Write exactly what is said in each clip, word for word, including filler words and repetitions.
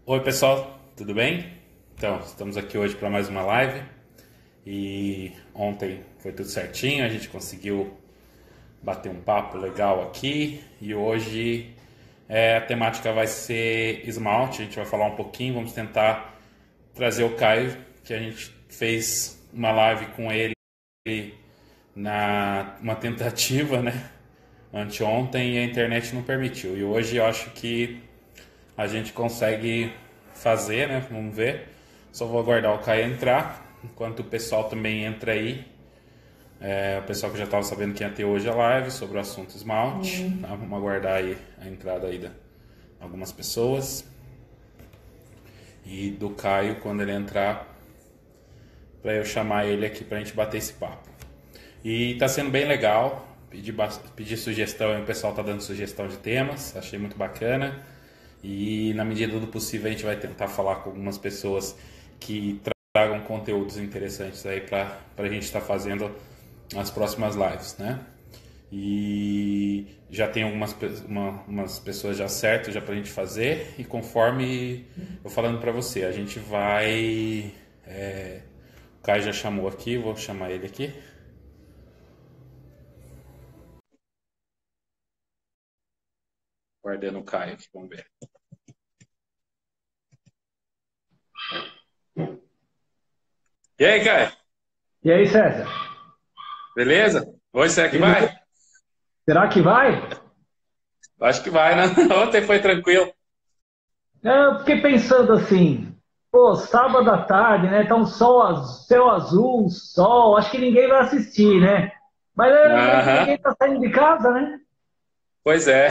Oi pessoal, tudo bem? Então, estamos aqui hoje para mais uma live e ontem foi tudo certinho, a gente conseguiu bater um papo legal aqui e hoje é, a temática vai ser esmalte, a gente vai falar um pouquinho, vamos tentar trazer o Caio, que a gente fez uma live com ele na uma tentativa, né? Anteontem e a internet não permitiu e hoje eu acho que a gente consegue fazer, né? Vamos ver. Só vou aguardar o Caio entrar, enquanto o pessoal também entra aí. É, o pessoal que já estava sabendo que ia ter hoje a live sobre o assunto esmalte. Uhum. Tá? Vamos aguardar aí a entrada aí de algumas pessoas. E do Caio, quando ele entrar, para eu chamar ele aqui para a gente bater esse papo. E está sendo bem legal. Pedir, pedir sugestão, o pessoal está dando sugestão de temas. Achei muito bacana. E na medida do possível a gente vai tentar falar com algumas pessoas que tragam conteúdos interessantes aí para a gente estar tá fazendo as próximas lives, né? E já tem algumas uma, umas pessoas já certas já para a gente fazer e conforme eu falando para você, a gente vai... É, o Caio já chamou aqui, vou chamar ele aqui. Guardando o Caio aqui, vamos ver. E aí, Caio? E aí, César? Beleza? Hoje será que Beleza? vai? Será que vai? Acho que vai, né? Ontem foi tranquilo. Eu fiquei pensando assim, pô, sábado à tarde, né? Tá um sol, az- céu azul, sol, acho que ninguém vai assistir, né? Mas é, Aham, ninguém tá saindo de casa, né? pois é.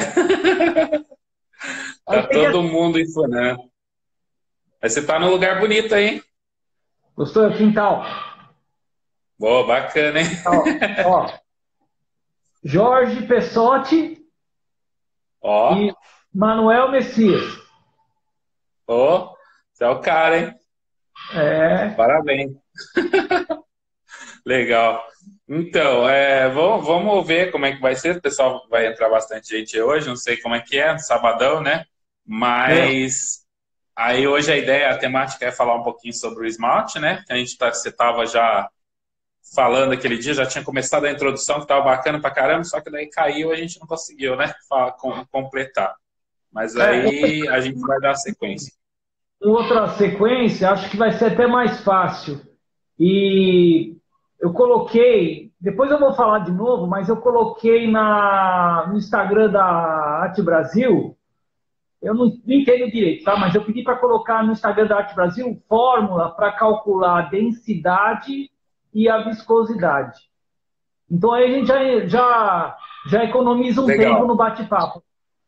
Aí Tá tem que... todo mundo ensinando. Mas você tá num lugar bonito aí, hein? Gostou do quintal? Boa, bacana, hein? Ó, ó, Jorge Pessotti Ó, e Manuel Messias. ó, você é o cara, hein? É, Parabéns. Legal. Então, é, vamos, vamos ver como é que vai ser. O pessoal vai entrar bastante gente hoje, não sei como é que é, sabadão, né? é, Mas aí hoje a ideia, a temática é falar um pouquinho sobre o esmalte, né? Que a gente tá, você estava já falando aquele dia, já tinha começado a introdução, que estava bacana pra caramba, só que daí caiu e a gente não conseguiu, né? Fa- com- Completar. Mas é, aí a gente vai dar sequência. outra sequência, acho que vai ser até mais fácil. E eu coloquei, depois eu vou falar de novo, mas eu coloquei na, no Instagram da Arte Brasil, eu não, não entendo direito, tá? Mas eu pedi para colocar no Instagram da Arte Brasil fórmula para calcular a densidade e a viscosidade. Então aí a gente já, já, já economiza um tempo Legal. no bate-papo,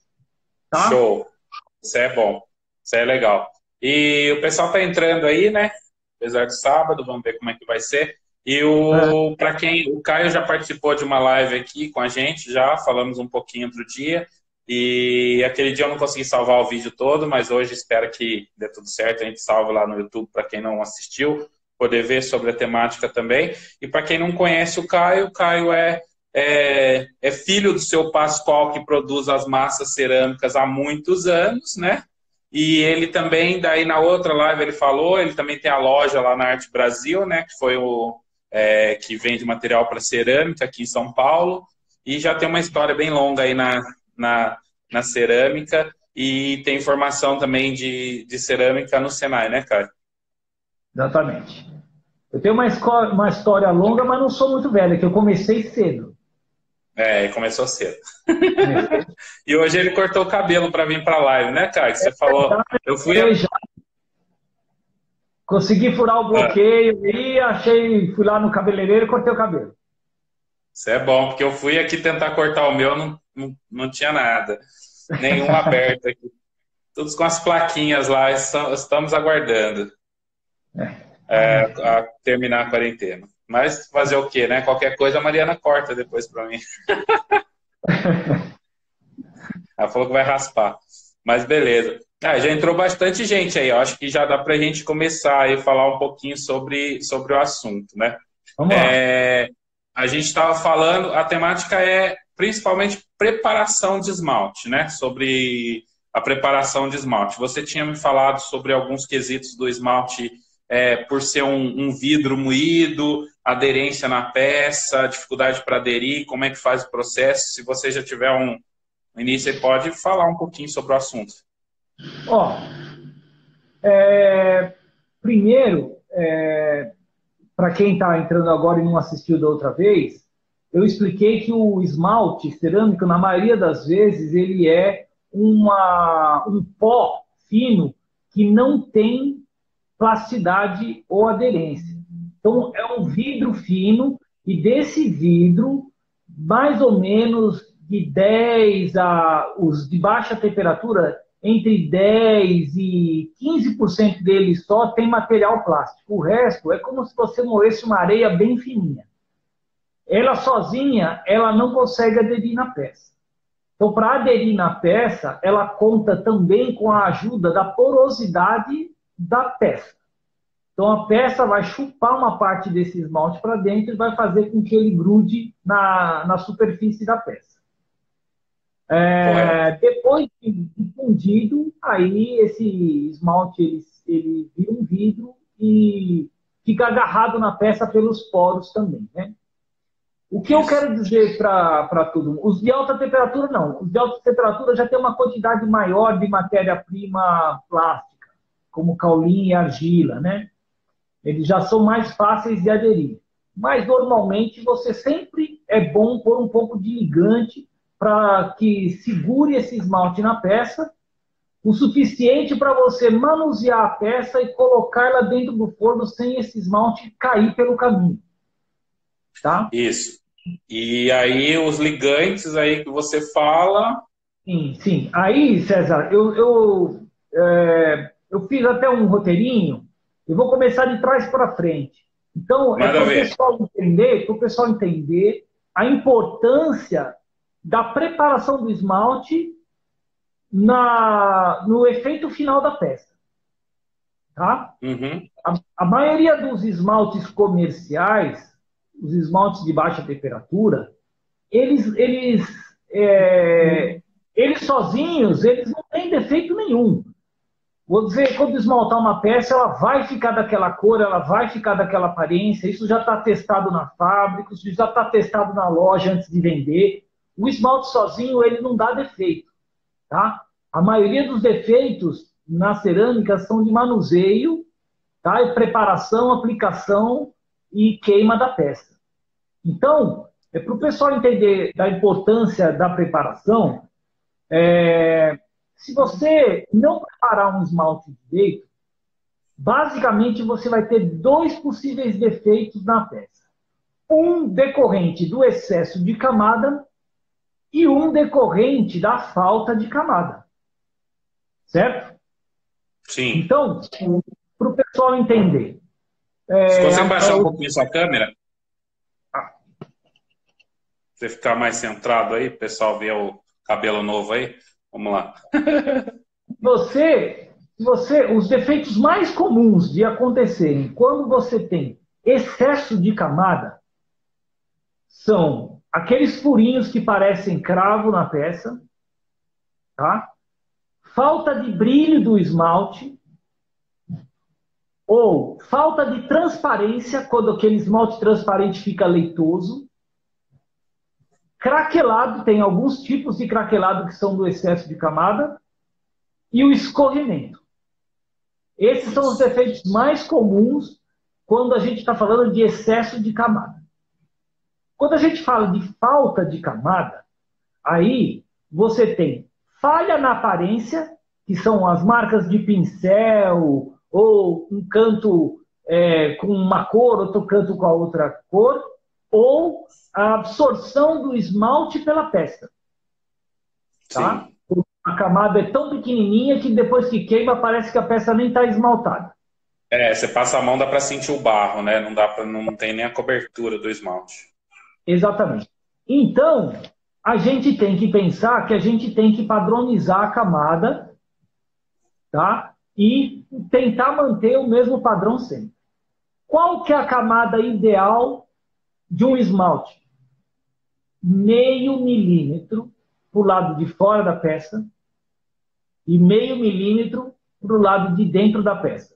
tá? Show. Isso é bom. Isso é legal. E o pessoal tá entrando aí, né? Apesar do sábado, vamos ver como é que vai ser. E É, o para quem o Caio já participou de uma live aqui com a gente, já falamos um pouquinho outro dia. E aquele dia eu não consegui salvar o vídeo todo, mas hoje espero que dê tudo certo. A gente salve lá no YouTube para quem não assistiu, poder ver sobre a temática também. E para quem não conhece o Caio, o Caio é é, é filho do seu Pascoal, que produz as massas cerâmicas há muitos anos, né? E ele também, daí na outra live ele falou, ele também tem a loja lá na Arte Brasil, né? Que foi o é, que vende material para cerâmica aqui em São Paulo. E já tem uma história bem longa aí na, na, na cerâmica. E tem formação também de, de cerâmica no Senai, né, cara? exatamente. Eu tenho uma, esco- uma história longa, mas não sou muito velha, que eu comecei cedo. É, e começou cedo. Comecei E hoje ele cortou o cabelo para vir para a live, né, cara? Que você falou, eu fui a... já consegui furar o Ah, bloqueio e achei, fui lá no cabeleireiro e cortei o cabelo. isso é bom, porque eu fui aqui tentar cortar o meu, não, não, não tinha nada. Nenhum aberto aqui. Todos com as plaquinhas lá, estamos aguardando é, a terminar a quarentena. Mas fazer o quê, né? Qualquer coisa a Mariana corta depois para mim. Ela falou que vai raspar. Mas beleza. Ah, já entrou bastante gente aí. Eu acho que já dá para a gente começar a falar um pouquinho sobre, sobre o assunto, né? Vamos lá. É, a gente estava falando, a temática é principalmente preparação de esmalte, né? Sobre a preparação de esmalte. Você tinha me falado sobre alguns quesitos do esmalte, é, por ser um, um vidro moído, aderência na peça, dificuldade para aderir, como é que faz o processo? Se você já tiver um início, você pode falar um pouquinho sobre o assunto. Ó, é, primeiro, é, para quem está entrando agora e não assistiu da outra vez, eu expliquei que o esmalte cerâmico, na maioria das vezes, ele é uma, um pó fino que não tem plasticidade ou aderência. Então, é um vidro fino, e desse vidro, mais ou menos de dez a... os de baixa temperatura, entre dez e quinze por cento dele só tem material plástico. O resto é como se você moesse uma areia bem fininha. Ela sozinha, ela não consegue aderir na peça. Então, para aderir na peça, ela conta também com a ajuda da porosidade da peça. Então, a peça vai chupar uma parte desse esmalte para dentro e vai fazer com que ele grude na, na superfície da peça. É, depois de fundido, aí esse esmalte ele, ele vira um vidro e fica agarrado na peça pelos poros também, né? O que eu quero dizer para todo mundo? Os de alta temperatura, não. Os de alta temperatura já tem uma quantidade maior de matéria-prima plástica, como caulim e argila, né? Eles já são mais fáceis de aderir. Mas, normalmente, você sempre é bom pôr um pouco de ligante para que segure esse esmalte na peça, o suficiente para você manusear a peça e colocá-la dentro do forno sem esse esmalte cair pelo caminho. Tá? Isso. E aí os ligantes aí que você fala... Sim, sim. Aí, César, eu, eu, é, eu fiz até um roteirinho. Eu vou começar de trás para frente. Então, é para o pessoal entender, para o pessoal entender a importância da preparação do esmalte na, no efeito final da peça. Tá? Uhum. A, a maioria dos esmaltes comerciais, os esmaltes de baixa temperatura, eles, eles, é, eles sozinhos, eles não têm defeito nenhum. Vou dizer, quando esmaltar uma peça, ela vai ficar daquela cor, ela vai ficar daquela aparência, isso já está testado na fábrica, isso já está testado na loja antes de vender. O esmalte sozinho, ele não dá defeito. Tá? A maioria dos defeitos na cerâmica são de manuseio, tá? E preparação, aplicação e queima da peça. Então, é para o pessoal entender da importância da preparação, é, se você não preparar um esmalte direito, basicamente você vai ter dois possíveis defeitos na peça. Um decorrente do excesso de camada e um decorrente da falta de camada. Certo? Sim. Então, para o pessoal entender. É, Você consegue baixar a... um pouquinho sua câmera? Ah. Você ficar mais centrado aí, o pessoal ver o cabelo novo aí. Vamos lá. Você, você, os defeitos mais comuns de acontecerem quando você tem excesso de camada são aqueles furinhos que parecem cravo na peça, tá? Falta de brilho do esmalte, ou falta de transparência, quando aquele esmalte transparente fica leitoso. Craquelado, tem alguns tipos de craquelado que são do excesso de camada, e o escorrimento. Esses são os defeitos mais comuns quando a gente está falando de excesso de camada. Quando a gente fala de falta de camada, aí você tem falha na aparência, que são as marcas de pincel, ou um canto é, com uma cor, outro canto com a outra cor, ou a absorção do esmalte pela peça. Tá? A camada é tão pequenininha que depois que queima parece que a peça nem está esmaltada. É, você passa a mão, dá para sentir o barro, né? Não dá para, não tem nem a cobertura do esmalte. Exatamente. Então, a gente tem que pensar que a gente tem que padronizar a camada, tá? E tentar manter o mesmo padrão sempre. Qual que é a camada ideal de um esmalte? Meio milímetro para o lado de fora da peça e meio milímetro para o lado de dentro da peça.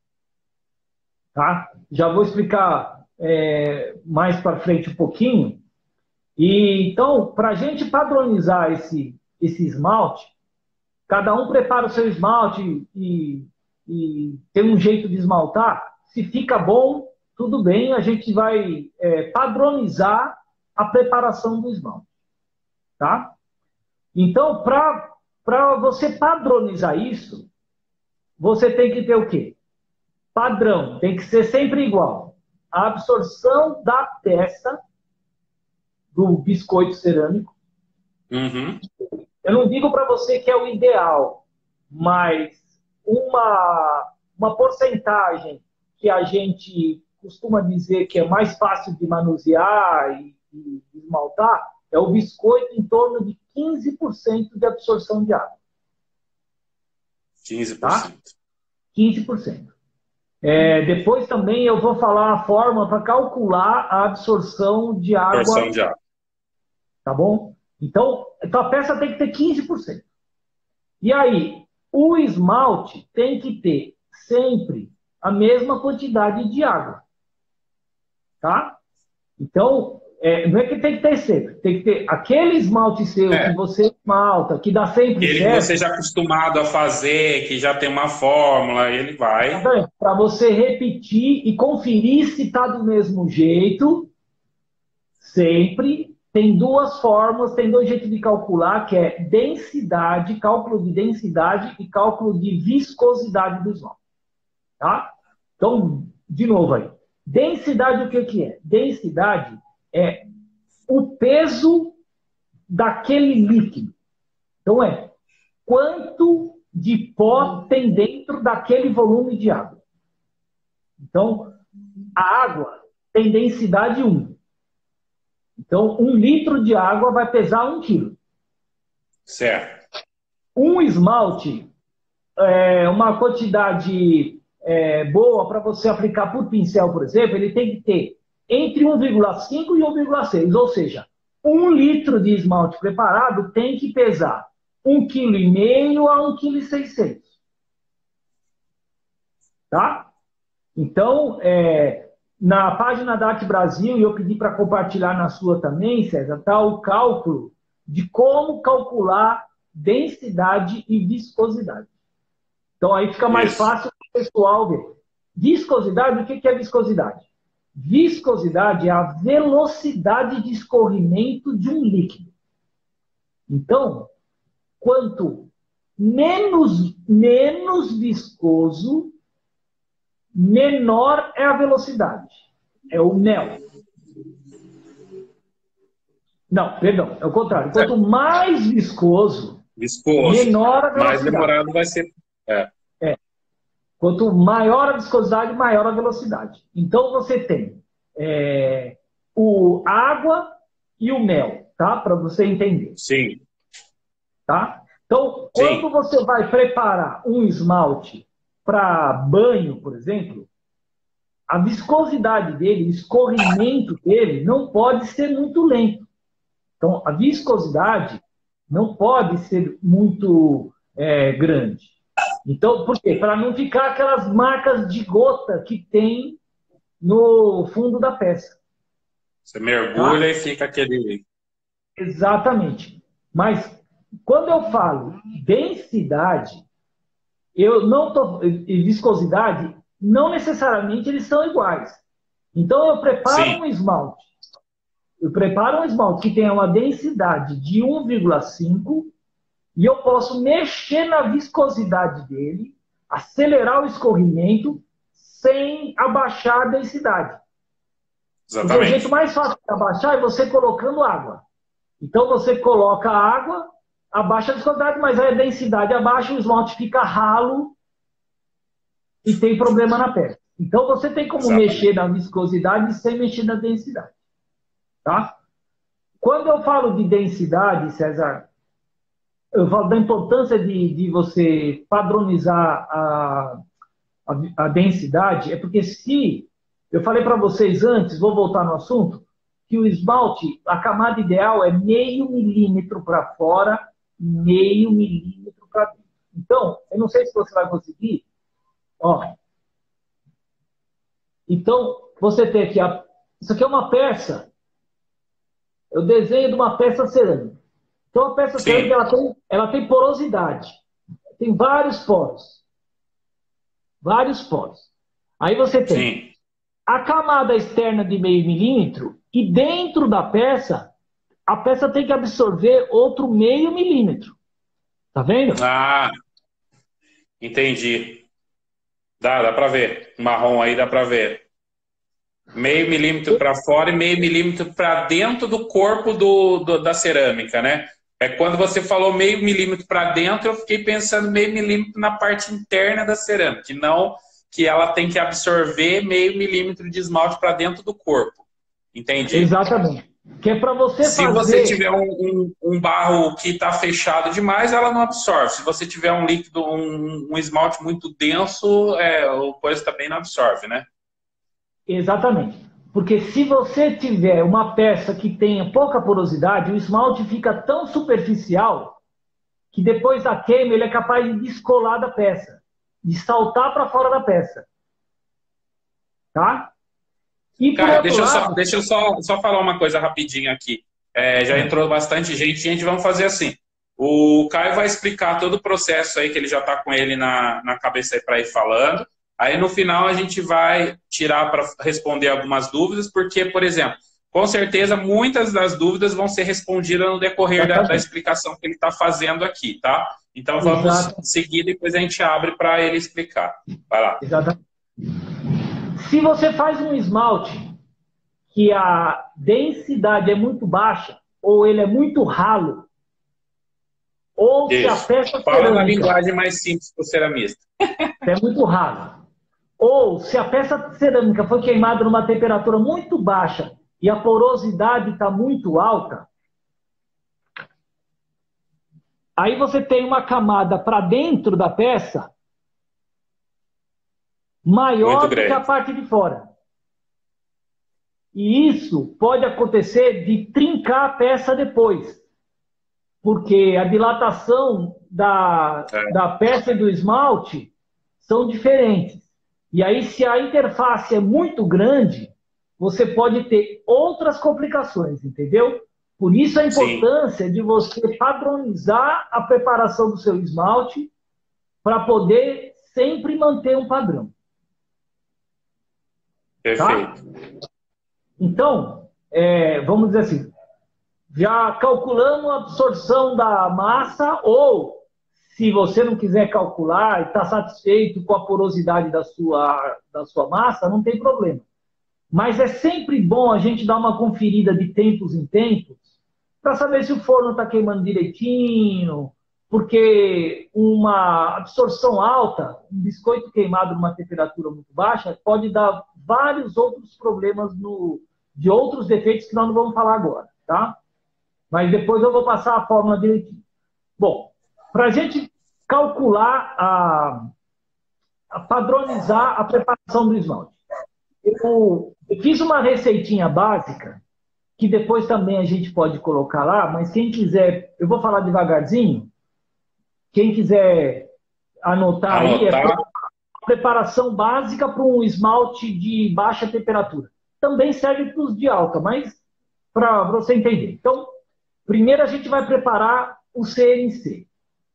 Tá? Já vou explicar é, mais para frente um pouquinho. E, então, para a gente padronizar esse, esse esmalte, cada um prepara o seu esmalte e, e tem um jeito de esmaltar. Se fica bom, tudo bem, a gente vai é, padronizar a preparação do esmalte. Tá? Então, para você padronizar isso, você tem que ter o quê? Padrão, tem que ser sempre igual. A absorção da peça do biscoito cerâmico. Uhum. Eu não digo para você que é o ideal, mas uma, uma porcentagem que a gente costuma dizer que é mais fácil de manusear e, e esmaltar é o biscoito em torno de quinze por cento de absorção de água. quinze por cento. Tá? quinze por cento. É, depois também eu vou falar a forma para calcular a absorção de água. Absorção de água. Tá bom? Então, a peça tem que ter quinze por cento. E aí, o esmalte tem que ter sempre a mesma quantidade de água. Tá? Então, é, não é que tem que ter sempre. Tem que ter aquele esmalte seu é. que você esmalta, que dá sempre ele certo. Que você já é acostumado a fazer, que já tem uma fórmula, ele vai. Para você repetir e conferir se está do mesmo jeito, sempre. Tem duas formas, tem dois jeitos de calcular, que é densidade, cálculo de densidade e cálculo de viscosidade do esmalte. Tá? Então, de novo aí. Densidade, o que, que é? Densidade é o peso daquele líquido. Então, é quanto de pó tem dentro daquele volume de água. Então, a água tem densidade um. Então, um litro de água vai pesar um quilo. Certo. Um esmalte, é, uma quantidade é, boa para você aplicar por pincel, por exemplo, ele tem que ter entre um vírgula cinco e um vírgula seis. Ou seja, um litro de esmalte preparado tem que pesar um vírgula cinco quilo a um vírgula seiscentos quilogramos. Tá? Então, é... na página da Arte Brasil, e eu pedi para compartilhar na sua também, César, está o cálculo de como calcular densidade e viscosidade. Então aí fica mais Isso. fácil para o pessoal ver. Viscosidade, o que é viscosidade? Viscosidade é a velocidade de escorrimento de um líquido. Então, quanto menos, menos viscoso, menor é a velocidade. É o mel. Não, perdão, é o contrário. Quanto mais viscoso, viscoso, menor a velocidade. Mais demorado vai ser. É. É. Quanto maior a viscosidade, maior a velocidade. Então você tem é, o água e o mel, tá? Para você entender. Sim. Tá? Então, quando Sim. você vai preparar um esmalte para banho, por exemplo, a viscosidade dele, o escorrimento dele não pode ser muito lento. Então, a viscosidade não pode ser muito é, grande. Então, por quê? Para não ficar aquelas marcas de gota que tem no fundo da peça. Você mergulha tá? e fica aquele... Exatamente. Mas, quando eu falo densidade, eu não tô, e viscosidade, não necessariamente eles são iguais. Então, eu preparo Sim. um esmalte. Eu preparo um esmalte que tenha uma densidade de um vírgula cinco e eu posso mexer na viscosidade dele, acelerar o escorrimento sem abaixar a densidade. Exatamente. Porque o jeito mais fácil de abaixar é você colocando água. Então, você coloca a água, abaixa a viscosidade, mas aí a densidade abaixa, o esmalte fica ralo e tem problema na peça. Então, você tem como Exatamente. mexer na viscosidade sem mexer na densidade. Tá? Quando eu falo de densidade, César, eu falo da importância de, de você padronizar a, a, a densidade, é porque se, eu falei para vocês antes, vou voltar no assunto, que o esmalte, a camada ideal é meio milímetro para fora, meio milímetro para dentro. Então, eu não sei se você vai conseguir. Ó. Então, você tem aqui, a... isso aqui é uma peça, é o desenho de uma peça cerâmica. Então, a peça Sim. cerâmica ela tem, ela tem porosidade, tem vários poros. Vários poros. Aí você tem Sim. a camada externa de meio milímetro e dentro da peça, a peça tem que absorver outro meio milímetro. Tá vendo? Ah, entendi. Dá, dá para ver. O marrom aí dá para ver. Meio milímetro para fora e meio milímetro para dentro do corpo do, do, da cerâmica, né? É quando você falou meio milímetro para dentro, eu fiquei pensando meio milímetro na parte interna da cerâmica, e não que ela tem que absorver meio milímetro de esmalte para dentro do corpo. Entendi. Exatamente. Que é para você Se fazer... você tiver um, um, um barro que está fechado demais, ela não absorve. Se você tiver um líquido, um, um esmalte muito denso, é, o coisa também não absorve, né? Exatamente. Porque se você tiver uma peça que tenha pouca porosidade, o esmalte fica tão superficial que depois da queima ele é capaz de descolar da peça, de saltar para fora da peça. Tá? E Cara, deixa eu, lado... só, deixa eu só, só falar uma coisa rapidinho aqui. É, já entrou bastante gente. Gente, vamos fazer assim. O Caio vai explicar todo o processo aí, que ele já está com ele na, na cabeça aí para ir falando. Aí, no final, a gente vai tirar para responder algumas dúvidas, porque, por exemplo, com certeza, muitas das dúvidas vão ser respondidas no decorrer da, da explicação que ele está fazendo aqui, tá? Então, vamos Exato. seguir, depois a gente abre para ele explicar. Vai lá. Exatamente. Se você faz um esmalte que a densidade é muito baixa, ou ele é muito ralo, ou Isso. se a peça Fala cerâmica... na linguagem mais simples para o ceramista. É muito ralo. Ou se a peça cerâmica foi queimada numa temperatura muito baixa e a porosidade está muito alta, aí você tem uma camada para dentro da peça maior do que a parte de fora. E isso pode acontecer de trincar a peça depois. Porque a dilatação da, é. da peça e do esmalte são diferentes. E aí, se a interface é muito grande, você pode ter outras complicações, entendeu? Por isso a importância Sim. de você padronizar a preparação do seu esmalte para poder sempre manter um padrão. Perfeito. Tá? Então, é, vamos dizer assim, já calculamos a absorção da massa, ou se você não quiser calcular e está satisfeito com a porosidade da sua, da sua massa, não tem problema. Mas é sempre bom a gente dar uma conferida de tempos em tempos para saber se o forno está queimando direitinho, porque uma absorção alta, um biscoito queimado numa temperatura muito baixa, pode dar vários outros problemas no, de outros defeitos que nós não vamos falar agora, tá? Mas depois eu vou passar a fórmula direitinho. Bom, para a gente calcular, a, a padronizar a preparação do esmalte. Eu, eu fiz uma receitinha básica, que depois também a gente pode colocar lá, mas quem quiser, eu vou falar devagarzinho, quem quiser anotar, anotar. aí, é a preparação básica para um esmalte de baixa temperatura. Também serve para os de alta, mas para você entender. Então, primeiro a gente vai preparar o C N C.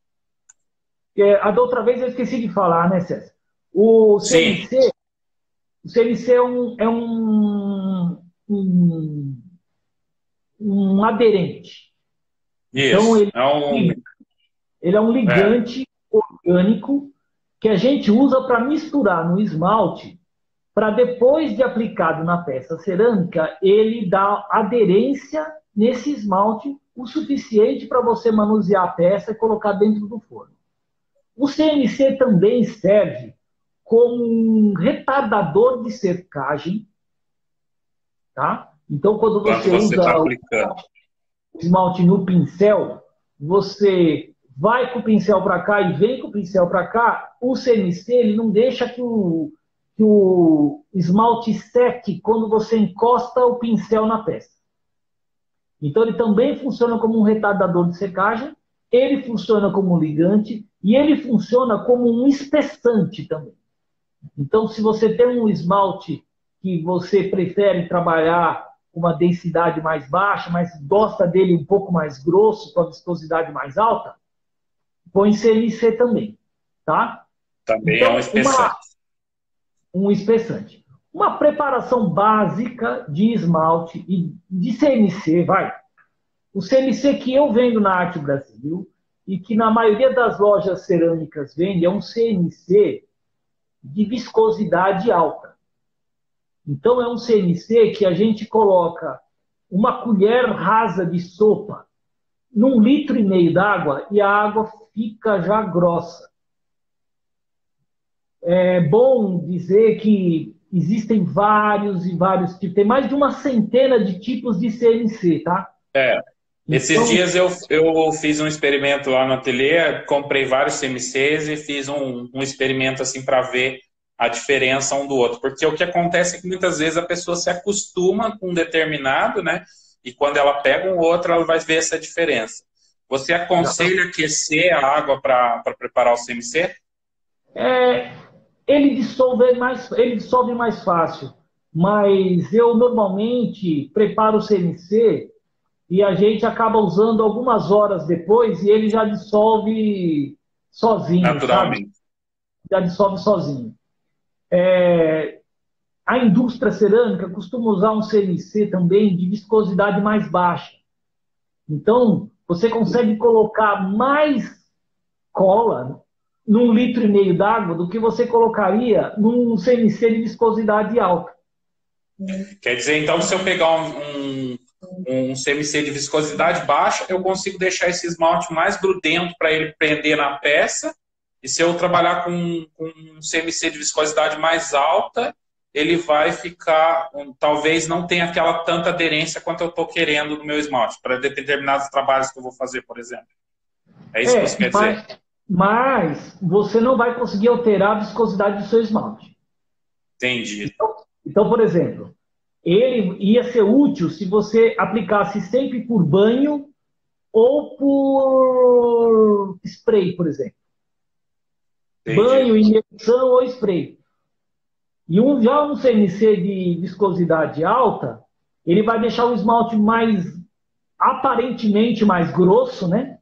A da outra vez eu esqueci de falar, né, César? O C N C, Sim. o C N C é um, é um, um, um aderente. Isso. Então, ele é um, ele é um ligante é. orgânico que a gente usa para misturar no esmalte, para depois de aplicado na peça cerâmica, ele dá aderência nesse esmalte o suficiente para você manusear a peça e colocar dentro do forno. O C N C também serve como um retardador de secagem, tá? Então, quando você, você usa tá o esmalte no pincel, você vai com o pincel para cá e vem com o pincel para cá, o C N C ele não deixa que o, que o esmalte seque quando você encosta o pincel na peça. Então, ele também funciona como um retardador de secagem ele funciona como um ligante e ele funciona como um espessante também. Então, se você tem um esmalte que você prefere trabalhar com uma densidade mais baixa, mas gosta dele um pouco mais grosso, com a viscosidade mais alta, põe C M C também, tá? Também Então, é um espessante. Uma, um espessante. Uma preparação básica de esmalte e de C M C, vai. O C M C que eu vendo na Arte Brasil e que na maioria das lojas cerâmicas vende é um C M C de viscosidade alta. Então, é um C M C que a gente coloca uma colher rasa de sopa num litro e meio d'água e a água fica já grossa. É bom dizer que existem vários e vários tipos. Tem mais de uma centena de tipos de C M C, tá? É. Esses então, dias eu, eu fiz um experimento lá no ateliê, comprei vários C M Cs e fiz um, um experimento assim para ver a diferença um do outro. Porque o que acontece é que muitas vezes a pessoa se acostuma com um determinado, né? E quando ela pega um outro, ela vai ver essa diferença. Você aconselha aquecer a água para preparar o C M C? É, ele, dissolve mais, ele dissolve mais fácil. Mas eu normalmente preparo o C M C e a gente acaba usando algumas horas depois e ele já dissolve sozinho. Naturalmente. Sabe? Já dissolve sozinho. É, a indústria cerâmica costuma usar um C M C também de viscosidade mais baixa. Então, você consegue colocar mais cola num litro e meio d'água do que você colocaria num C M C de viscosidade alta. Quer dizer, então, se eu pegar um, um, um C M C de viscosidade baixa, eu consigo deixar esse esmalte mais grudento para ele prender na peça. E se eu trabalhar com, com um C M C de viscosidade mais alta, ele vai ficar, um, talvez não tenha aquela tanta aderência quanto eu estou querendo no meu esmalte, para determinados trabalhos que eu vou fazer, por exemplo. É isso é, que você quer mas, dizer? Mas você não vai conseguir alterar a viscosidade do seu esmalte. Entendi. Então, então, por exemplo, ele ia ser útil se você aplicasse sempre por banho ou por spray, por exemplo. Entendi. Banho, imersão ou spray. E um, já um C M C de viscosidade alta, ele vai deixar o esmalte mais, aparentemente mais grosso, né?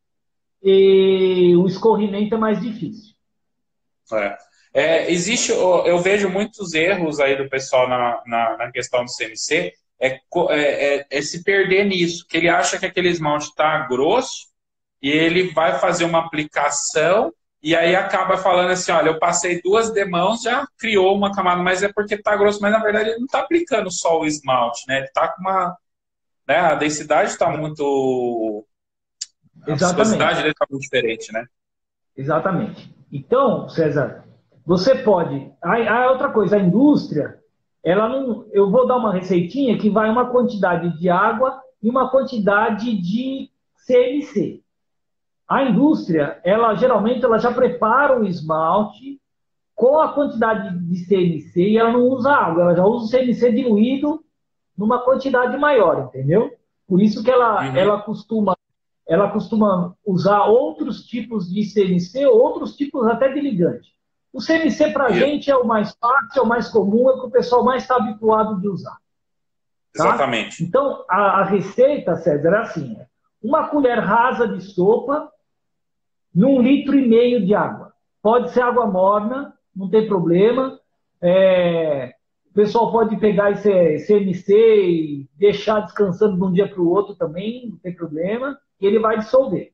E o escorrimento é mais difícil. É. É, existe, eu vejo muitos erros aí do pessoal na, na, na questão do C M C, é, é, é, é se perder nisso, que ele acha que aquele esmalte está grosso e ele vai fazer uma aplicação e aí acaba falando assim, olha, eu passei duas demãos, já criou uma camada, mas é porque está grosso, mas na verdade ele não está aplicando só o esmalte, né? Ele está com uma... Né, a densidade está muito... A viscosidade dele está muito diferente, né? Exatamente. Então, César, você pode... Ah, outra coisa, a indústria, ela não... Eu vou dar uma receitinha que vai uma quantidade de água e uma quantidade de C M C. A indústria, ela geralmente ela já prepara o esmalte com a quantidade de C M C e ela não usa água, ela já usa o C M C diluído numa quantidade maior, entendeu? Por isso que ela, uhum. ela, costuma, ela costuma usar outros tipos de C M C, outros tipos até de ligante. O C M C para a gente é o mais fácil, é o mais comum, é o que o pessoal mais está habituado de usar. Tá? Exatamente. Então, a, a receita, César, é assim, uma colher rasa de sopa num litro e meio de água. Pode ser água morna, não tem problema. É, o pessoal pode pegar esse C M C e deixar descansando de um dia para o outro também, não tem problema. E ele vai dissolver.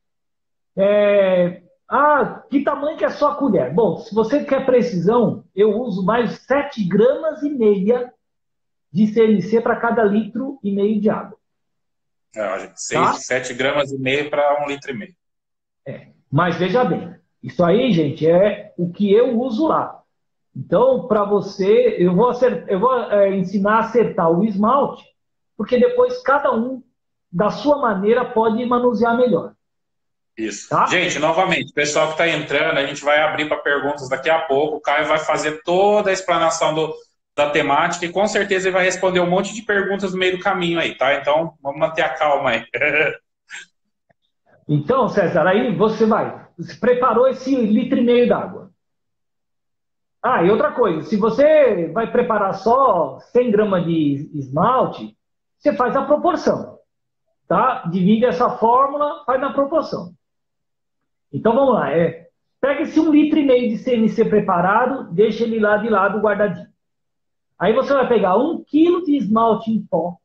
É, ah, que tamanho que é a sua colher? Bom, se você quer precisão, eu uso mais sete gramas e meia de C M C para cada litro e meio de água. É, sete gramas e meio para um litro e meio. É, mas veja bem, isso aí, gente, é o que eu uso lá. Então, para você, eu vou, acertar, eu vou é, ensinar a acertar o esmalte, porque depois cada um, da sua maneira, pode manusear melhor. Isso. Tá? Gente, novamente, pessoal que está entrando, a gente vai abrir para perguntas daqui a pouco. O Caio vai fazer toda a explanação do, da temática e com certeza ele vai responder um monte de perguntas no meio do caminho aí, tá? Então, vamos manter a calma aí. Então, César, aí você vai, você preparou esse litro e meio d'água. Ah, e outra coisa, se você vai preparar só cem gramas de esmalte, você faz a proporção, tá? Divide essa fórmula, faz na proporção. Então vamos lá, é, pega esse um litro e meio de C M C preparado, deixa ele lá de lado guardadinho. Aí você vai pegar um quilo de esmalte em pó,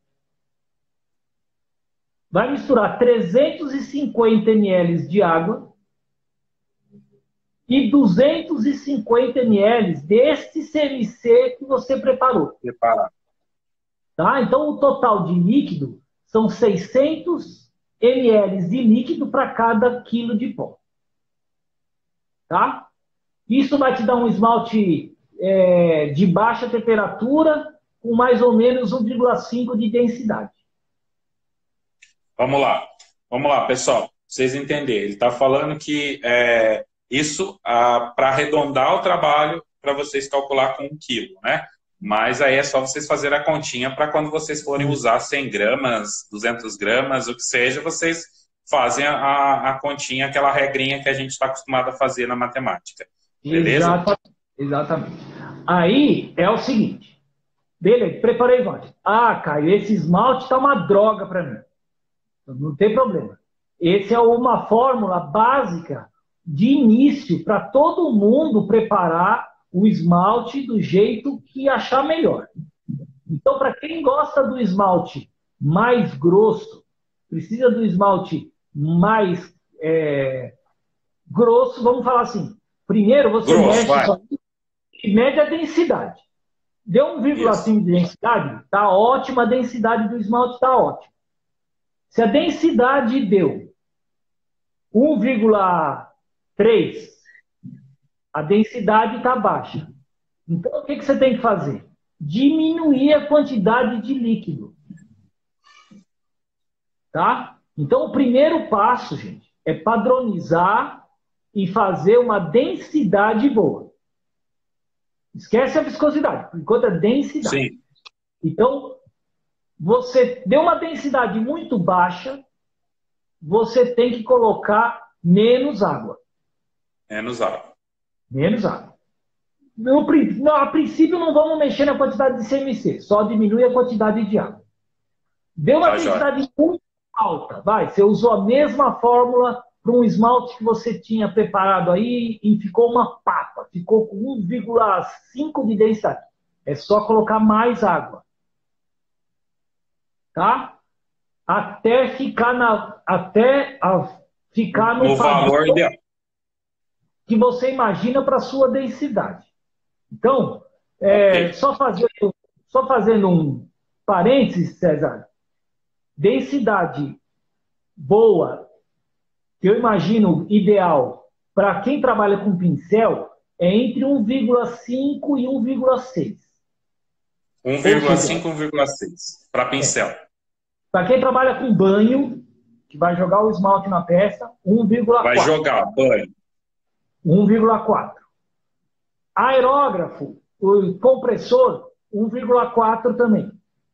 vai misturar trezentos e cinquenta mililitros de água e duzentos e cinquenta mililitros desse C M C que você preparou. Preparar. Tá? Então, o total de líquido são seiscentos mililitros de líquido para cada quilo de pó. Tá? Isso vai te dar um esmalte é, de baixa temperatura com mais ou menos um vírgula cinco de densidade. Vamos lá. Vamos lá, pessoal. Pra vocês entenderem. Ele está falando que é, isso, para arredondar o trabalho, para vocês calcular com um quilo, né? Mas aí é só vocês fazerem a continha para quando vocês forem usar cem gramas, duzentas gramas, o que seja, vocês fazem a, a continha, aquela regrinha que a gente está acostumado a fazer na matemática. Beleza? Exatamente. Exatamente. Aí é o seguinte. Beleza, preparei esmalte. Ah, Caio, esse esmalte tá uma droga para mim. Não tem problema. Essa é uma fórmula básica de início para todo mundo preparar o esmalte do jeito que achar melhor. Então, para quem gosta do esmalte mais grosso, precisa do esmalte mais é, grosso, vamos falar assim. Primeiro você Grosso, mexe vai. só, e mede a densidade. Deu um vírgula cinco de densidade, tá ótima, a densidade do esmalte está ótima. Se a densidade deu um vírgula três, a densidade está baixa. Então, o que, que você tem que fazer? Diminuir a quantidade de líquido. Tá? Então, o primeiro passo, gente, é padronizar e fazer uma densidade boa. Esquece a viscosidade, por enquanto é densidade. Sim. Então, você deu uma densidade muito baixa, você tem que colocar menos água. Menos água. Menos água. No, no, a princípio, não vamos mexer na quantidade de C M C, só diminui a quantidade de água. Deu uma Tá, densidade joia. muito alta, vai, você usou a mesma fórmula para um esmalte que você tinha preparado aí e ficou uma papa, ficou com um vírgula cinco de densidade. É só colocar mais água. Tá? Até ficar, na, até a, ficar no, no valor ideal que você imagina para a sua densidade. Então, é, okay. só, fazendo, só fazendo um parênteses, César, densidade boa, que eu imagino ideal para quem trabalha com pincel, é entre um vírgula cinco e um vírgula seis. um vírgula cinco e um vírgula seis para pincel. É. Para quem trabalha com banho, que vai jogar o esmalte na peça, um vírgula quatro. Vai jogar banho. um vírgula quatro. Aerógrafo, o compressor, um vírgula quatro também.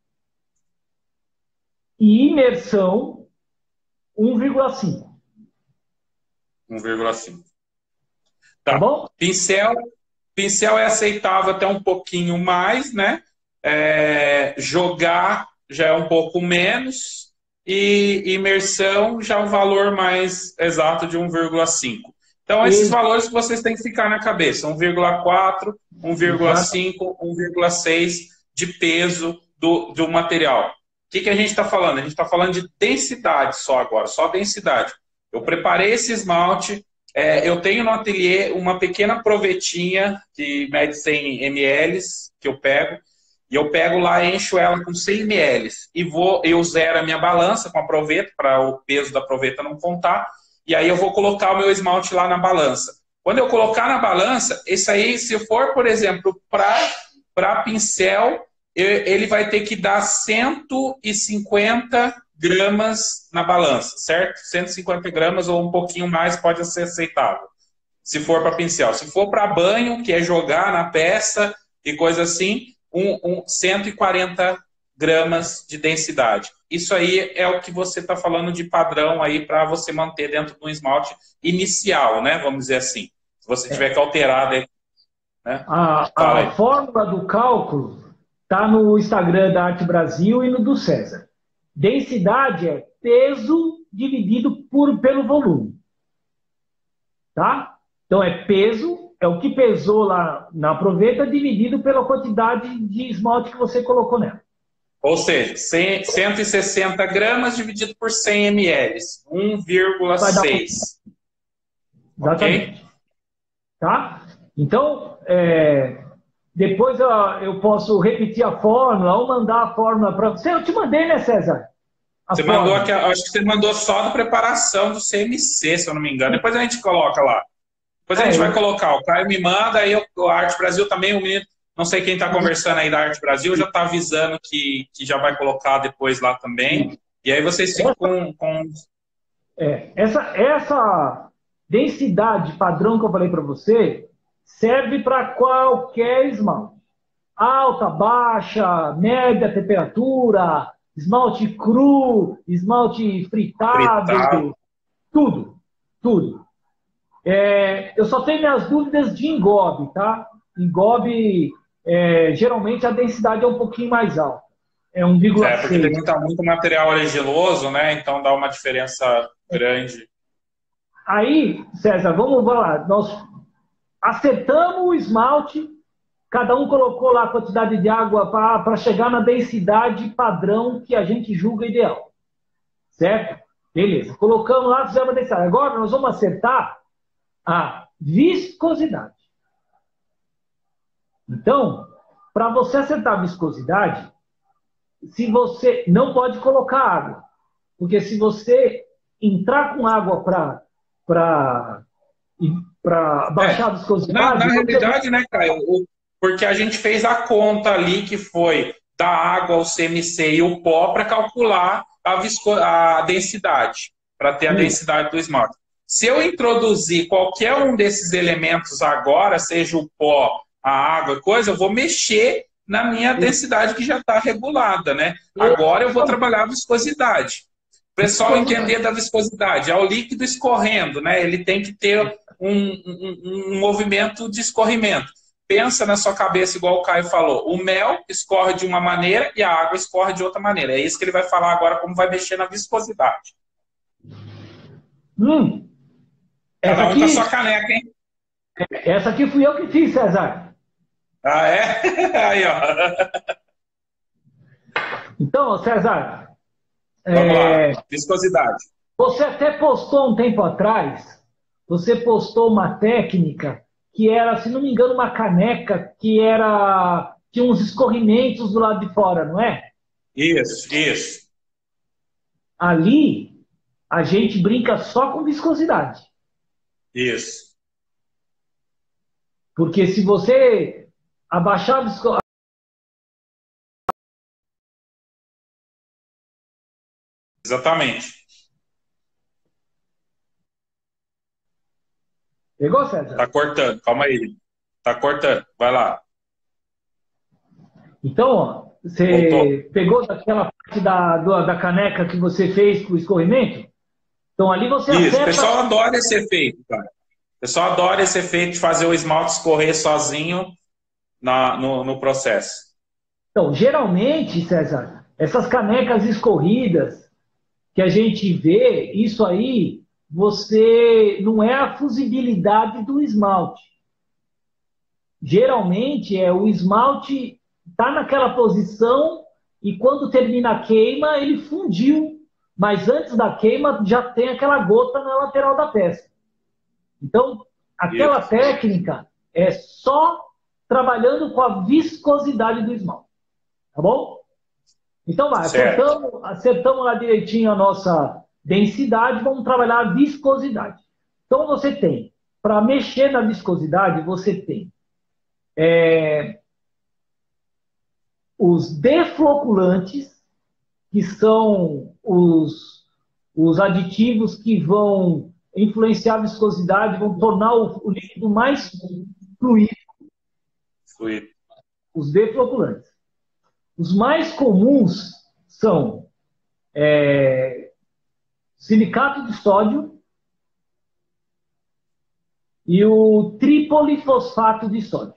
E imersão, um vírgula cinco. um vírgula cinco. Tá. Tá bom? Pincel, pincel é aceitável até um pouquinho mais, né? É, jogar já é um pouco menos e imersão já é um valor mais exato de um vírgula cinco. Então, esses e... valores que vocês têm que ficar na cabeça, um vírgula quatro, um vírgula cinco, um vírgula seis de peso do, do material. O que, que a gente está falando? A gente está falando de densidade só agora, só densidade. Eu preparei esse esmalte, é, eu tenho no ateliê uma pequena provetinha que mede cem mililitros, que eu pego, e eu pego lá e encho ela com cem mililitros. E vou, eu zero a minha balança com a proveta, para o peso da proveta não contar, e aí eu vou colocar o meu esmalte lá na balança. Quando eu colocar na balança, esse aí, se for, por exemplo, para pincel, ele vai ter que dar cento e cinquenta gramas na balança, certo? cento e cinquenta gramas ou um pouquinho mais pode ser aceitável, se for para pincel. Se for para banho, que é jogar na peça e coisa assim, um, um, cento e quarenta gramas de densidade. isso aí é o que você está falando de padrão aí para você manter dentro de um esmalte inicial, né? Vamos dizer assim. Se você tiver que alterar, né? A, a fórmula do cálculo está no Instagram da Arte Brasil e no do César. Densidade é peso dividido por, pelo volume. Tá? Então é peso, é o que pesou lá na proveta dividido pela quantidade de esmalte que você colocou nela. Ou seja, cento e sessenta gramas dividido por cem mililitros, um vírgula seis. Um... Exatamente. Okay? Tá? Então, é... depois eu, eu posso repetir a fórmula ou mandar a fórmula para você. Eu te mandei, né, César? A você fórmula. mandou aqui, acho que você mandou só da preparação do C M C, se eu não me engano. Depois a gente coloca lá. Depois a é, gente vai eu... colocar. O Caio me manda, aí o Arte Brasil também, o menino. Não sei quem está conversando aí da Arte Brasil, já está avisando que, que já vai colocar depois lá também. E aí vocês ficam com... com... É, essa, essa densidade padrão que eu falei para você serve para qualquer esmalte. Alta, baixa, média temperatura, esmalte cru, esmalte fritado, fritado. tudo, tudo. É, eu só tenho minhas dúvidas de engobe, tá? Engobe... É, geralmente a densidade é um pouquinho mais alta. É um vírgula seis. É, porque tem muito, muito material argiloso, né? Então dá uma diferença grande. Aí, César, vamos lá. Nós acertamos o esmalte, cada um colocou lá a quantidade de água para chegar na densidade padrão que a gente julga ideal. Certo? Beleza. Colocamos lá, fizemos a densidade. Agora nós vamos acertar a viscosidade. Então, para você acertar a viscosidade, se você não pode colocar água, porque se você entrar com água para para baixar é, a viscosidade... Na, na realidade, né, Caio, porque a gente fez a conta ali que foi da água, o C M C e o pó para calcular a, visco, a densidade, para ter a Sim. densidade do esmalte. Se eu introduzir qualquer um desses elementos agora, seja o pó, a água, coisa, eu vou mexer na minha densidade que já está regulada, né? Agora eu vou trabalhar a viscosidade. O pessoal entender da viscosidade, é o líquido escorrendo, né? Ele tem que ter um, um, um movimento de escorrimento. Pensa na sua cabeça, igual o Caio falou, o mel escorre de uma maneira e a água escorre de outra maneira. É isso que ele vai falar agora, como vai mexer na viscosidade. Hum. Cada um aqui... com a sua caneca, hein? Essa aqui fui eu que fiz, César. Ah, é? Aí, ó. Então, César... Vamos é... lá, viscosidade. Você até postou um tempo atrás, você postou uma técnica que era, se não me engano, uma caneca que era... tinha uns escorrimentos do lado de fora, não é? Isso, isso. Ali, a gente brinca só com viscosidade. Isso. Porque se você abaixar a viscosidade... Exatamente. Pegou, César? Tá cortando, calma aí. Tá cortando, vai lá. Então, ó, você Voltou. Pegou daquela parte da, da caneca que você fez com o escorrimento? Então ali você Isso, acerta... o pessoal adora esse efeito, cara. O pessoal adora esse efeito de fazer o esmalte escorrer sozinho na, no, no processo. Então, geralmente, César, essas canecas escorridas que a gente vê, isso aí, você não é a fusibilidade do esmalte. Geralmente, é o esmalte está naquela posição e quando termina a queima, ele fundiu. Mas antes da queima, já tem aquela gota na lateral da peça. Então, aquela Isso. técnica é só trabalhando com a viscosidade do esmalte. Tá bom? Então, vai, acertamos, acertamos lá direitinho a nossa densidade, vamos trabalhar a viscosidade. Então, você tem, para mexer na viscosidade, você tem é, os defloculantes, que são os, os aditivos que vão influenciar a viscosidade, vão tornar o, o líquido mais fluido. Fluido. Os defloculantes. Os mais comuns são é, silicato de sódio e o tripolifosfato de sódio.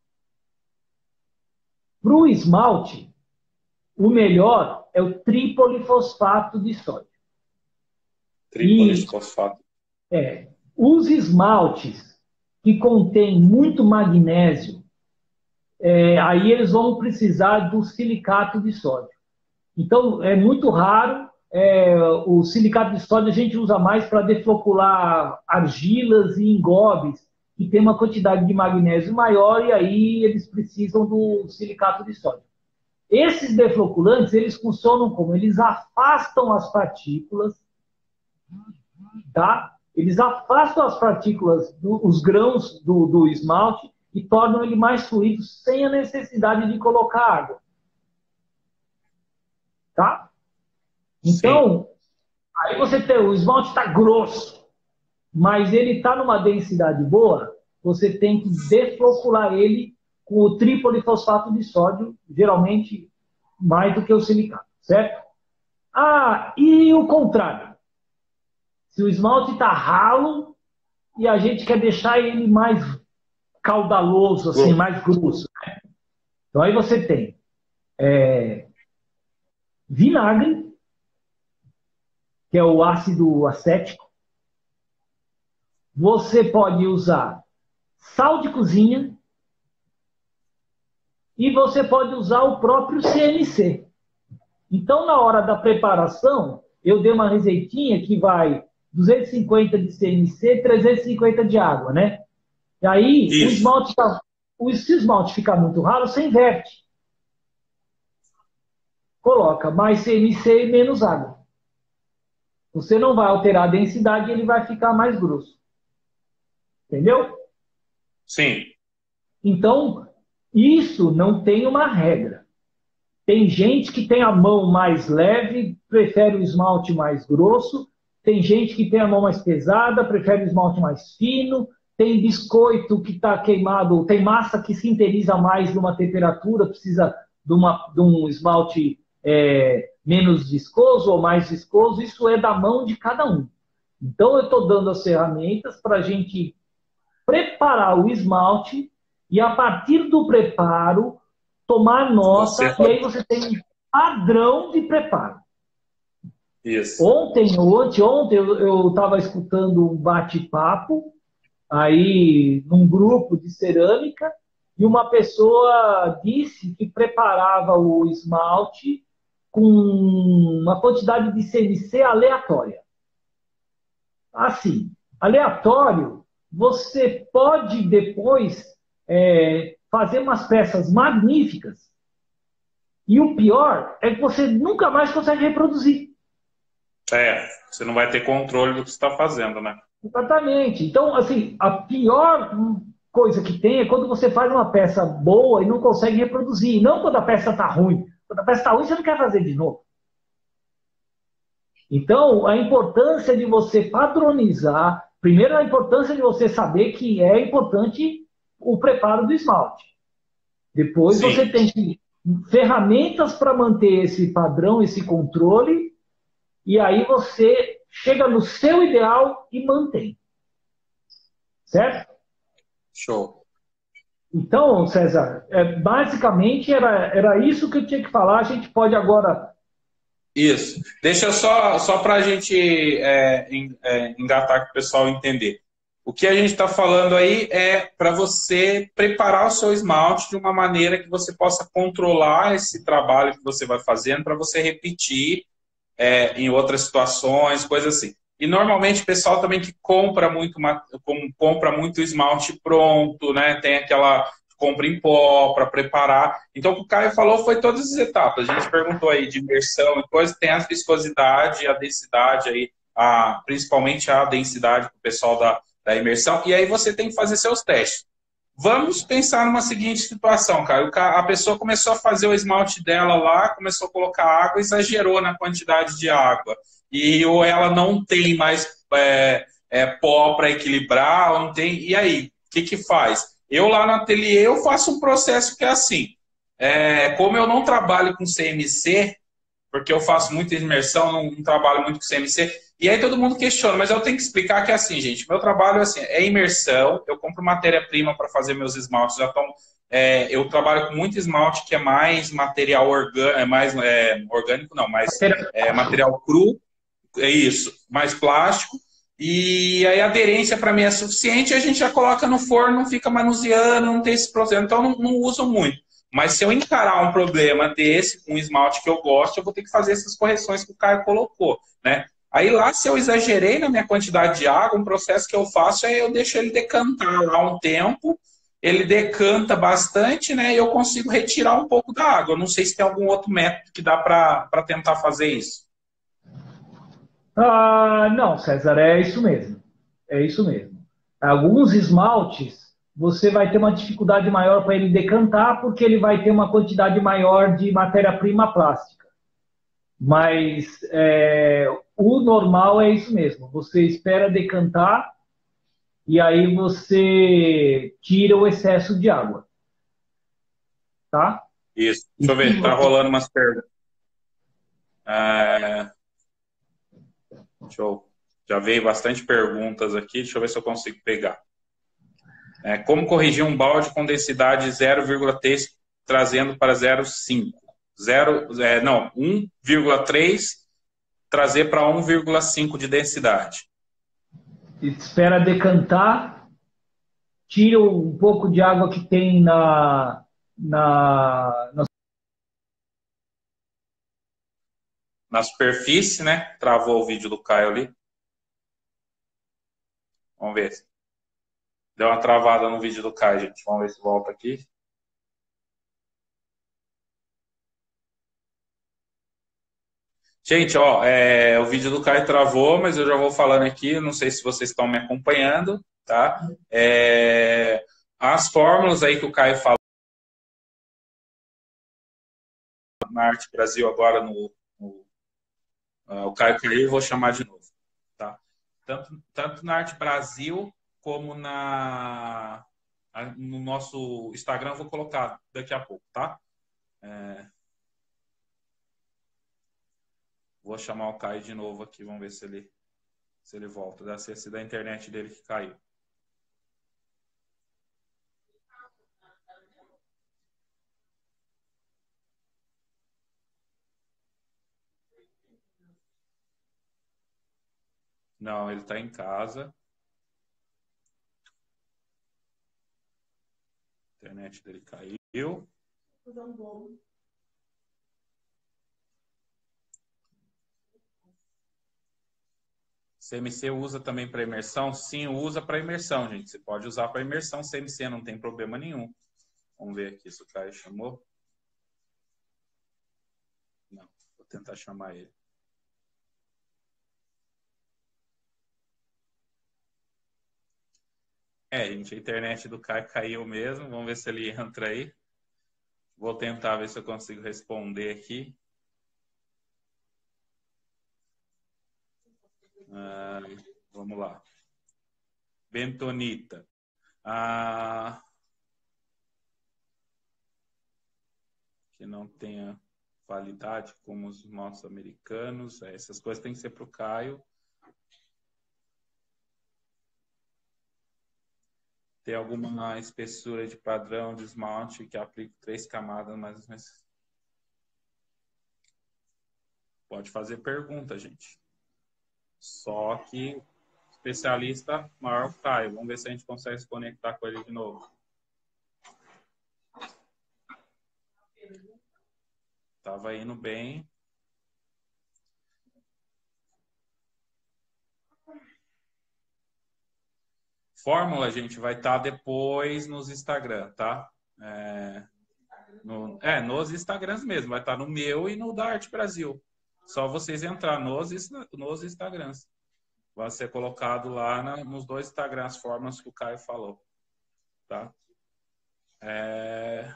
Para o esmalte, o melhor é o tripolifosfato de sódio. Tripolifosfato. E, é, os esmaltes que contêm muito magnésio, é, aí eles vão precisar do silicato de sódio. Então, é muito raro. É, o silicato de sódio a gente usa mais para deflocular argilas e engobes, que tem uma quantidade de magnésio maior, e aí eles precisam do silicato de sódio. Esses defloculantes, eles funcionam como? Eles afastam as partículas, tá? Eles afastam as partículas, do, os grãos do, do esmalte, e tornam ele mais fluido sem a necessidade de colocar água. Tá? Então, sim, aí você tem, o esmalte está grosso, mas ele está numa densidade boa, você tem que deflocular ele com o tripolifosfato de sódio, geralmente mais do que o silicato, certo? Ah, e o contrário. Se o esmalte está ralo e a gente quer deixar ele mais caudaloso, assim, mais grosso, né? Então aí você tem é, vinagre, que é o ácido acético. Você pode usar sal de cozinha e você pode usar o próprio C M C. Então, na hora da preparação, eu dei uma receitinha que vai duzentos e cinquenta de C M C, trezentos e cinquenta de água, né? E aí, o esmalte, o, se o esmalte ficar muito ralo, você inverte. Coloca mais C M C e menos água. Você não vai alterar a densidade e ele vai ficar mais grosso. Entendeu? Sim. Então, isso não tem uma regra. Tem gente que tem a mão mais leve, prefere o esmalte mais grosso. Tem gente que tem a mão mais pesada, prefere o esmalte mais fino. Tem biscoito que está queimado, tem massa que sintetiza mais numa temperatura, precisa de, uma, de um esmalte é, menos viscoso ou mais viscoso. Isso é da mão de cada um. Então, eu estou dando as ferramentas para a gente preparar o esmalte e, a partir do preparo, tomar nota. Você... E aí você tem um padrão de preparo. Isso. Ontem ou anteontem eu estava escutando um bate-papo aí num grupo de cerâmica e uma pessoa disse que preparava o esmalte com uma quantidade de C M C aleatória. Assim, aleatório, você pode depois é, fazer umas peças magníficas e o pior é que você nunca mais consegue reproduzir. É, você não vai ter controle do que você está fazendo, né? Exatamente. Então, assim, a pior coisa que tem é quando você faz uma peça boa e não consegue reproduzir. Não quando a peça está ruim. Quando a peça está ruim, você não quer fazer de novo. Então, a importância de você padronizar. Primeiro, a importância de você saber que é importante o preparo do esmalte. Depois, sim, você tem que, ferramentas para manter esse padrão, esse controle. E aí você chega no seu ideal e mantém. Certo? Show. Então, César, é, basicamente era, era isso que eu tinha que falar. A gente pode agora... Isso. Deixa só, só para a gente é, engatar para o pessoal entender. O que a gente está falando aí é para você preparar o seu esmalte de uma maneira que você possa controlar esse trabalho que você vai fazendo para você repetir É, em outras situações, coisas assim. E normalmente o pessoal também que compra muito, compra muito esmalte pronto, né? Tem aquela compra em pó para preparar. Então o que o Caio falou foi todas as etapas. A gente perguntou aí de imersão e coisas, tem a viscosidade, a densidade aí, a, principalmente a densidade para o pessoal da, da imersão, e aí você tem que fazer seus testes. Vamos pensar numa seguinte situação, cara. A pessoa começou a fazer o esmalte dela lá, começou a colocar água, exagerou na quantidade de água. E ou ela não tem mais é, é, pó para equilibrar, ou não tem. E aí, o que que faz? Eu lá no ateliê eu faço um processo que é assim. É, como eu não trabalho com C M C, porque eu faço muita imersão, não, não trabalho muito com C M C. E aí todo mundo questiona, mas eu tenho que explicar que é assim, gente, meu trabalho é, assim, é imersão, eu compro matéria-prima para fazer meus esmaltes, já estão, é, eu trabalho com muito esmalte que é mais material orgânico, é mais é, orgânico não, mais é, material cru, é isso, mais plástico, e aí a aderência para mim é suficiente, a gente já coloca no forno, não fica manuseando, não tem esse processo, então não, não uso muito. Mas se eu encarar um problema desse, com um esmalte que eu gosto, eu vou ter que fazer essas correções que o Caio colocou, né? Aí lá, se eu exagerei na minha quantidade de água, um processo que eu faço é eu deixo ele decantar lá um tempo, ele decanta bastante, né? E eu consigo retirar um pouco da água. Eu não sei se tem algum outro método que dá para tentar fazer isso. Ah, não, César, é isso mesmo. É isso mesmo. Alguns esmaltes, você vai ter uma dificuldade maior para ele decantar, porque ele vai ter uma quantidade maior de matéria-prima plástica. Mas é, o normal é isso mesmo. Você espera decantar e aí você tira o excesso de água. Tá? Isso. Deixa eu ver, tá rolando umas perguntas. É... Show. Já veio bastante perguntas aqui, deixa eu ver se eu consigo pegar. É, como corrigir um balde com densidade zero vírgula três trazendo para zero vírgula cinco? Zero, é, não, um vírgula três trazer para um vírgula cinco de densidade. Espera decantar, tira um pouco de água que tem na, na, na... Na superfície, né? Travou o vídeo do Caio ali. Vamos ver. Deu uma travada no vídeo do Caio, gente. Vamos ver se volta aqui. Gente, ó, é, o vídeo do Caio travou, mas eu já vou falando aqui, não sei se vocês estão me acompanhando, tá? É, as fórmulas aí que o Caio falou na Arte Brasil agora no, no uh, o Caio caiu, eu vou chamar de novo, tá? Tanto, tanto na Arte Brasil como na no nosso Instagram, eu vou colocar daqui a pouco, tá? É, vou chamar o Caio de novo aqui, vamos ver se ele se ele volta. Deve ser da internet dele que caiu. Não, ele está em casa. A internet dele caiu. C M C usa também para imersão? Sim, usa para imersão, gente. Você pode usar para imersão C M C, não tem problema nenhum. Vamos ver aqui se o Caio chamou. Não, vou tentar chamar ele. É, gente, a internet do Caio caiu mesmo. Vamos ver se ele entra aí. Vou tentar ver se eu consigo responder aqui. Ah, vamos lá. Bentonita. Ah, que não tenha validade como os nossos americanos. Essas coisas têm que ser para o Caio. Tem alguma espessura de padrão de esmalte que aplique três camadas, mas pode fazer pergunta, gente. Só que especialista maior que o Caio. Vamos ver se a gente consegue se conectar com ele de novo. Tava indo bem. Fórmula, gente, vai estar depois nos Instagram, tá? É, no, é, nos Instagrams mesmo. Vai estar no meu e no da Arte Brasil. Só vocês entrar nos, nos Instagrams. Vai ser colocado lá na, nos dois Instagrams, formas que o Caio falou. Tá? É...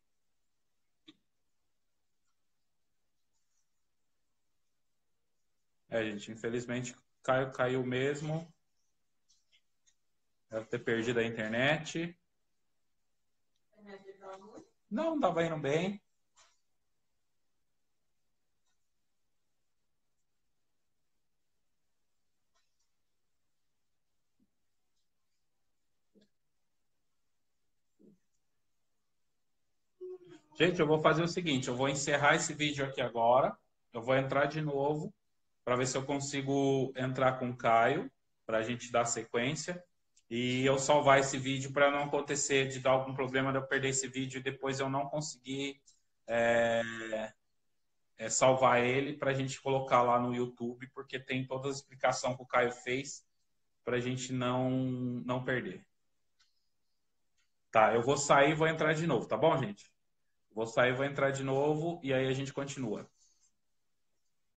é, gente, infelizmente o Caio caiu mesmo. Deve ter perdido a internet. Não, estava indo bem. Gente, eu vou fazer o seguinte, eu vou encerrar esse vídeo aqui agora, eu vou entrar de novo para ver se eu consigo entrar com o Caio, para a gente dar sequência, e eu salvar esse vídeo para não acontecer de dar algum problema de eu perder esse vídeo e depois eu não conseguir é, é, salvar ele para a gente colocar lá no YouTube, porque tem toda a explicação que o Caio fez para a gente não, não perder. Tá, eu vou sair e vou entrar de novo, tá bom, gente? Vou sair, vou entrar de novo e aí a gente continua.